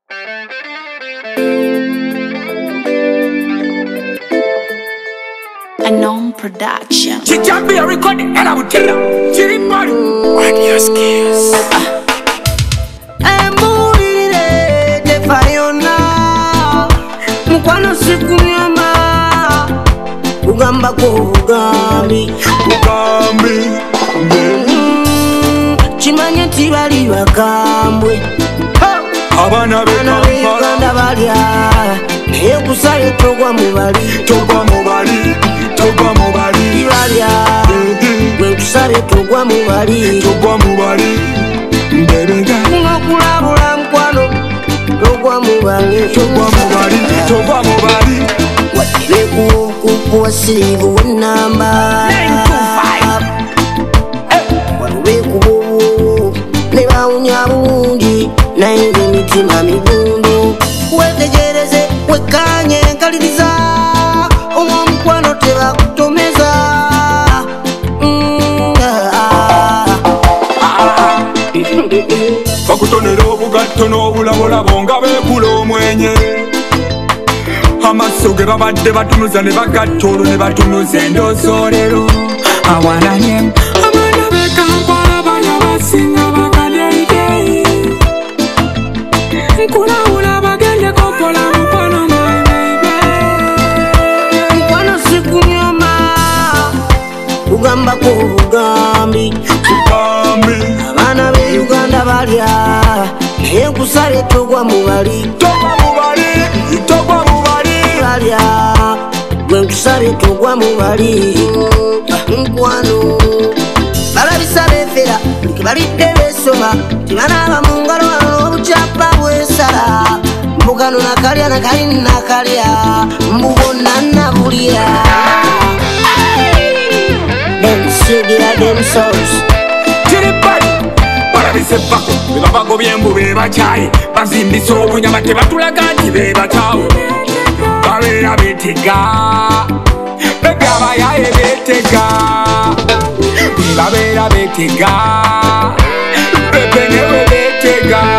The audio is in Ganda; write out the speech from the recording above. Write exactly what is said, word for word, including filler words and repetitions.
A non production. She can be a recording and I will tell her. She didn't body. What your skills? I'm moving it, the fire now. Mukwano sikunyama. Ugamba ko ugambi. Ugambi. Chimanye tibali bakambwe. Abana be Uganda balya. Naye kusale togwa mubali. Togwa mubali. Togwa mubali. Ibalya. Gwe kusale togwa mubali. Togwa mubali. Mbebega. Mukulabula mukwano. Togwa mubali. Togwa mubali. Togwa mubali. Leku kukuwa silivu wenamba. nine two five. Walubeku bobo. Neba unyabungi. Nainge mitima migundu. Wetegereze wekanye nkaliriza. Omwa mukwano teba kutomeza. Bakutonera obugatto n'obulabolabo nga beekula omwenye. Amaso ge babadde batunuza ne bagatta olwo ne batunuza endoosoolero. Awananye abaana b'e Kampala bali abasinga bakadeyideyi. Nkulawula bagende kokola mukwano my baby. Mukwano sikunyoma. Ugamba ko bugambi. Ugambi. Abaana b'e Uganda balya. Naye nkusabye togwa mubali. Togwa mubali. Togwa mubali. Balya. Gwe nkusabye togwa mubali. Mukwano balabisa befera kebalidde besoma tebanaaba mu ngalo wano obucapa bwesala mbugano nakalya nakali nakalya mbubonna nabulya bensigira themselves Tiribali. Balabise bako be babagobye embu be bakyayi bazimbisa obunyama tebatulaga nti be bataawe babeera beetega begabayaye beetega babeera beetega bepenewe beetega